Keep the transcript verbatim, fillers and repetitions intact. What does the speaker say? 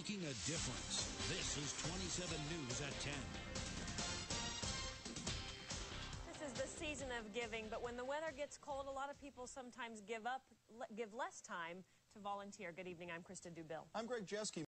making a difference. This is twenty-seven News at ten. This is the season of giving, but when the weather gets cold, a lot of people sometimes give up, give less time to volunteer. Good evening, I'm Krista Dubill. I'm Greg Jeske.